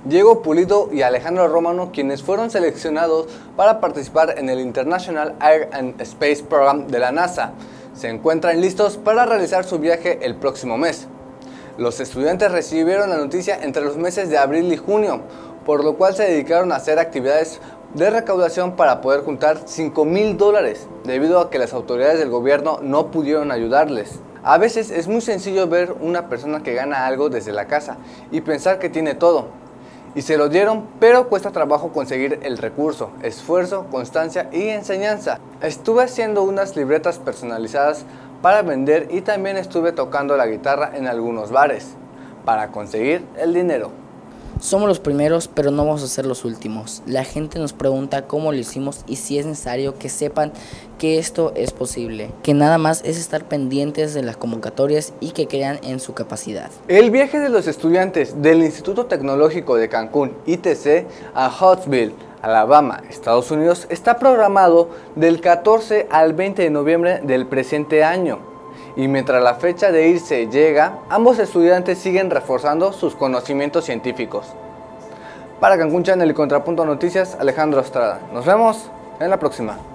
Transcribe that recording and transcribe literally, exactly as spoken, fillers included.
Diego Pulido y Alejandro Romano, quienes fueron seleccionados para participar en el International Air and Space Program de la NASA. Se encuentran listos para realizar su viaje el próximo mes. Los estudiantes recibieron la noticia entre los meses de abril y junio, por lo cual se dedicaron a hacer actividades de recaudación para poder juntar cinco mil dólares, debido a que las autoridades del gobierno no pudieron ayudarles. A veces es muy sencillo ver una persona que gana algo desde la casa y pensar que tiene todo. Y se lo dieron, pero cuesta trabajo conseguir el recurso, esfuerzo, constancia y enseñanza. Estuve haciendo unas libretas personalizadas para vender y también estuve tocando la guitarra en algunos bares para conseguir el dinero. Somos los primeros, pero no vamos a ser los últimos. La gente nos pregunta cómo lo hicimos y si es necesario que sepan que esto es posible, que nada más es estar pendientes de las convocatorias y que crean en su capacidad. El viaje de los estudiantes del Instituto Tecnológico de Cancún, I T C, a Huntsville, Alabama, Estados Unidos, está programado del catorce al veinte de noviembre del presente año. Y mientras la fecha de irse llega, ambos estudiantes siguen reforzando sus conocimientos científicos. Para Cancún Channel y Contrapunto Noticias, Alejandro Estrada. Nos vemos en la próxima.